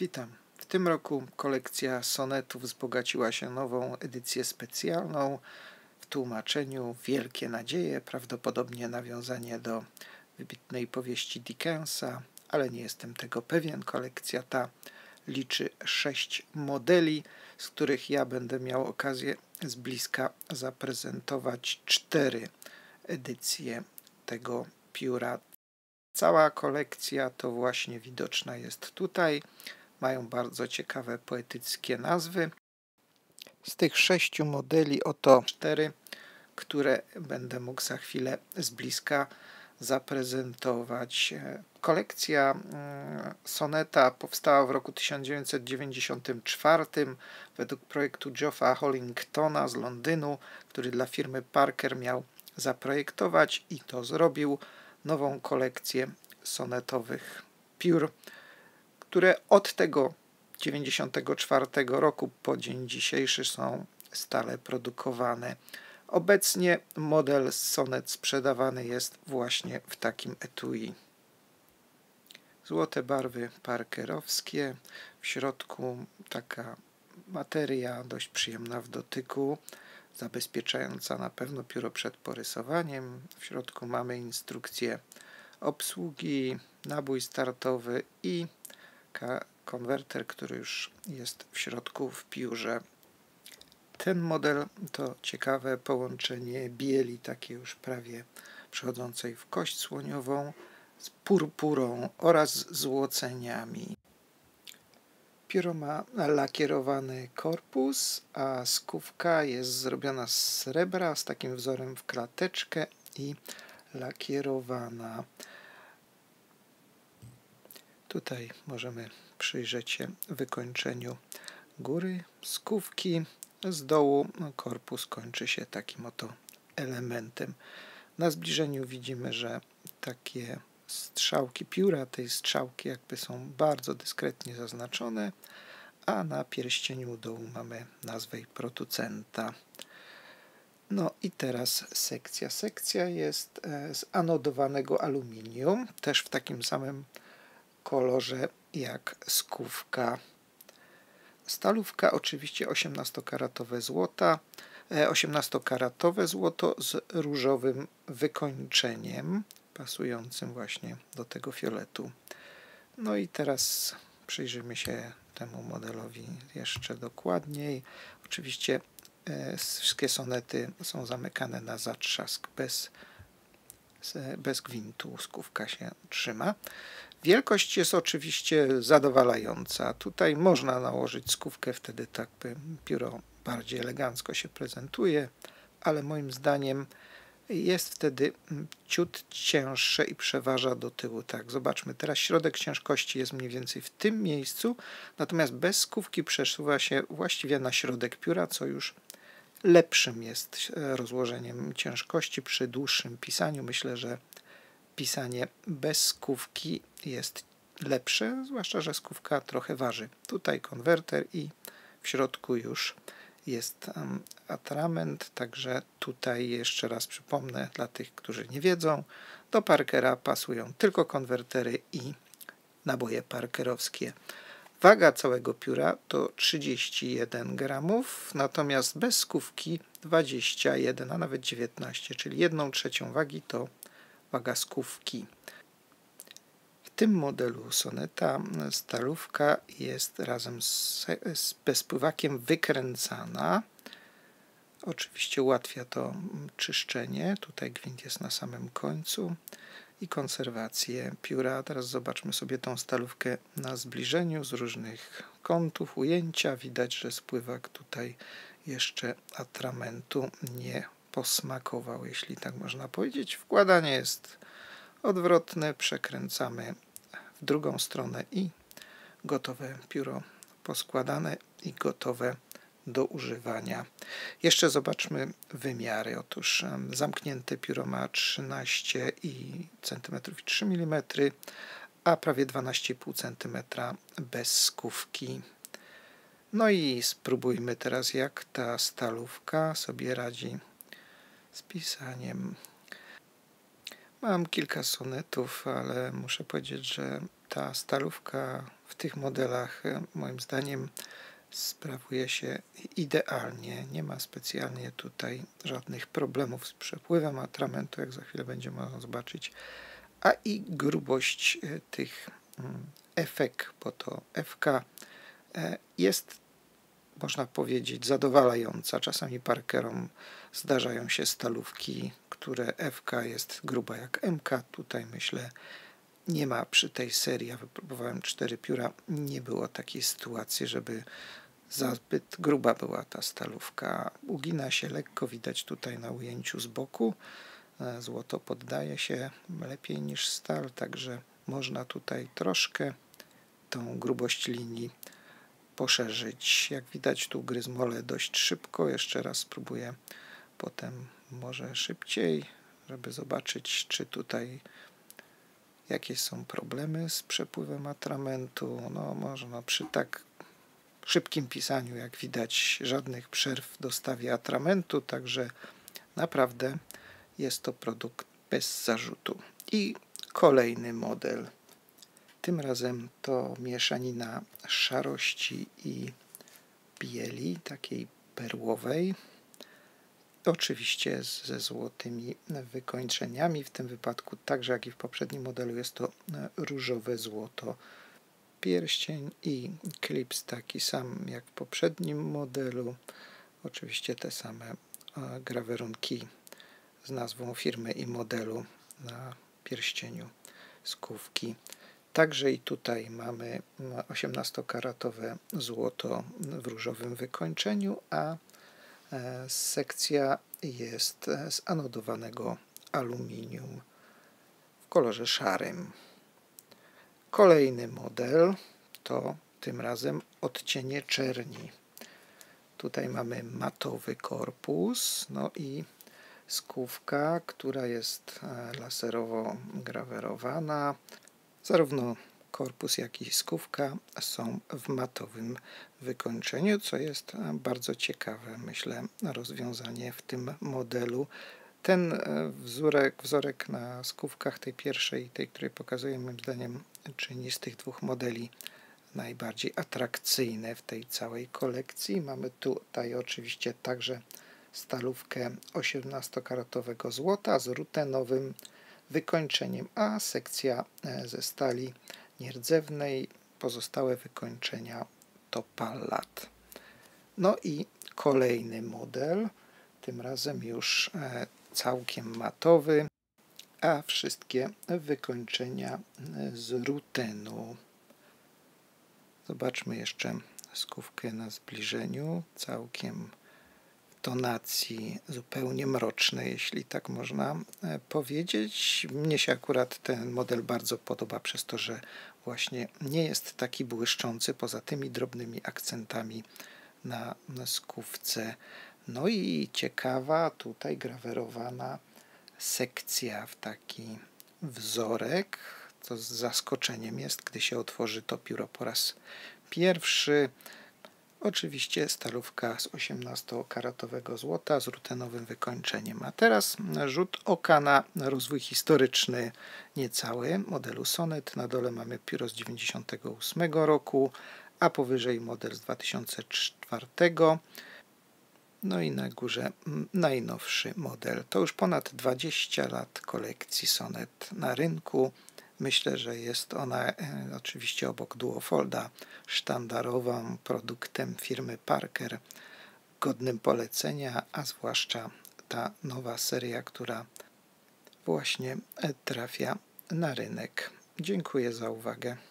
Witam. W tym roku kolekcja sonetów wzbogaciła się nową edycję specjalną w tłumaczeniu Wielkie Nadzieje, prawdopodobnie nawiązanie do wybitnej powieści Dickensa, ale nie jestem tego pewien. Kolekcja ta liczy 6 modeli, z których ja będę miał okazję z bliska zaprezentować 4 edycje tego pióra. Cała kolekcja to właśnie widoczna jest tutaj. Mają bardzo ciekawe poetyckie nazwy. Z tych 6 modeli oto 4, które będę mógł za chwilę z bliska zaprezentować. Kolekcja soneta powstała w roku 1994 według projektu Geoffa Hollingtona z Londynu, który dla firmy Parker miał zaprojektować i to zrobił nową kolekcję sonetowych piór, które od tego 1994 roku po dzień dzisiejszy są stale produkowane. Obecnie model Sonet sprzedawany jest właśnie w takim etui. Złote barwy parkerowskie, w środku taka materia dość przyjemna w dotyku, zabezpieczająca na pewno pióro przed porysowaniem. W środku mamy instrukcję obsługi, nabój startowy i konwerter, który już jest w środku w piórze. Ten model to ciekawe połączenie bieli, takiej już prawie przechodzącej w kość słoniową, z purpurą oraz złoceniami. Pióro ma lakierowany korpus, a skówka jest zrobiona z srebra z takim wzorem w klateczkę i lakierowana. Tutaj możemy przyjrzeć się wykończeniu góry skówki. Z dołu korpus kończy się takim oto elementem. Na zbliżeniu widzimy, że takie strzałki pióra, tej strzałki jakby są bardzo dyskretnie zaznaczone, a na pierścieniu u dołu mamy nazwę producenta. No i teraz sekcja. Sekcja jest z anodowanego aluminium, też w takim samym kolorze jak skówka. Stalówka oczywiście 18-karatowe złoto z różowym wykończeniem, pasującym właśnie do tego fioletu. No i teraz przyjrzymy się temu modelowi jeszcze dokładniej. Oczywiście wszystkie sonety są zamykane na zatrzask, bez gwintu, skówka się trzyma. Wielkość jest oczywiście zadowalająca. Tutaj można nałożyć skówkę, wtedy tak by pióro bardziej elegancko się prezentuje, ale moim zdaniem jest wtedy ciut cięższe i przeważa do tyłu. Tak, zobaczmy, teraz środek ciężkości jest mniej więcej w tym miejscu, natomiast bez skówki przesuwa się właściwie na środek pióra, co już lepszym jest rozłożeniem ciężkości przy dłuższym pisaniu. Myślę, że pisanie bez skówki jest lepsze, zwłaszcza że skówka trochę waży. Tutaj konwerter i w środku już jest atrament, także tutaj jeszcze raz przypomnę dla tych, którzy nie wiedzą, do Parkera pasują tylko konwertery i naboje parkerowskie. Waga całego pióra to 31 gramów, natomiast bez skówki 21, a nawet 19, czyli 1/3 wagi to waga skówki. W tym modelu soneta stalówka jest razem z bezpływakiem wykręcana. Oczywiście ułatwia to czyszczenie. Tutaj gwint jest na samym końcu i konserwację pióra. Teraz zobaczmy sobie tą stalówkę na zbliżeniu z różnych kątów ujęcia. Widać, że spływak tutaj jeszcze atramentu nie posmakował, jeśli tak można powiedzieć. Wkładanie jest odwrotne, przekręcamy w drugą stronę i gotowe pióro poskładane i gotowe do używania. Jeszcze zobaczmy wymiary. Otóż zamknięte pióro ma 13 cm i 3 mm, a prawie 12,5 cm bez skówki. No i spróbujmy teraz, jak ta stalówka sobie radzi z pisaniem. Mam kilka sonetów, ale muszę powiedzieć, że ta stalówka w tych modelach moim zdaniem sprawuje się idealnie. Nie ma specjalnie tutaj żadnych problemów z przepływem atramentu, jak za chwilę będziemy można zobaczyć. A i grubość tych efek, bo to FK jest, można powiedzieć, zadowalająca. Czasami Parkerom zdarzają się stalówki, które FK jest gruba jak MK. Tutaj myślę, nie ma przy tej serii, ja wypróbowałem 4 pióra, nie było takiej sytuacji, żeby zbyt gruba była ta stalówka. Ugina się lekko, widać tutaj na ujęciu z boku. Złoto poddaje się lepiej niż stal, także można tutaj troszkę tą grubość linii poszerzyć. Jak widać, tu gryzmolę dość szybko. Jeszcze raz spróbuję potem może szybciej, żeby zobaczyć, czy tutaj jakieś są problemy z przepływem atramentu. No można przy tak szybkim pisaniu, jak widać, żadnych przerw w dostawie atramentu, także naprawdę jest to produkt bez zarzutu. I kolejny model. Tym razem to mieszanina szarości i bieli, takiej perłowej. Oczywiście ze złotymi wykończeniami. W tym wypadku, także jak i w poprzednim modelu, jest to różowe złoto. Pierścień i klips taki sam jak w poprzednim modelu. Oczywiście te same grawerunki z nazwą firmy i modelu na pierścieniu skówki. Także i tutaj mamy 18-karatowe złoto w różowym wykończeniu, a sekcja jest z anodowanego aluminium w kolorze szarym. Kolejny model to tym razem odcienie czerni. Tutaj mamy matowy korpus, no i skówka, która jest laserowo grawerowana. Zarówno korpus, jak i skówka są w matowym wykończeniu, co jest bardzo ciekawe, myślę, rozwiązanie w tym modelu. Ten wzorek na skówkach, tej pierwszej, tej, której pokazuję, moim zdaniem czyni z tych dwóch modeli najbardziej atrakcyjne w tej całej kolekcji. Mamy tutaj oczywiście także stalówkę 18-karatowego złota z rutenowym wykończeniem, a sekcja ze stali nierdzewnej, pozostałe wykończenia to pallat. No i kolejny model, tym razem już całkiem matowy, a wszystkie wykończenia z rutenu. Zobaczmy jeszcze skówkę na zbliżeniu, całkiem w tonacji zupełnie mrocznej, jeśli tak można powiedzieć. Mnie się akurat ten model bardzo podoba przez to, że właśnie nie jest taki błyszczący, poza tymi drobnymi akcentami na skówce. No i ciekawa tutaj grawerowana sekcja w taki wzorek, co z zaskoczeniem jest, gdy się otworzy to pióro po raz pierwszy. Oczywiście stalówka z 18-karatowego złota z rutenowym wykończeniem. A teraz rzut oka na rozwój historyczny niecały modelu Sonet. Na dole mamy pióro z 1998 roku, a powyżej model z 2004. No i na górze najnowszy model. To już ponad 20 lat kolekcji Sonet na rynku. Myślę, że jest ona oczywiście obok Duofolda sztandarowym produktem firmy Parker, godnym polecenia, a zwłaszcza ta nowa seria, która właśnie trafia na rynek. Dziękuję za uwagę.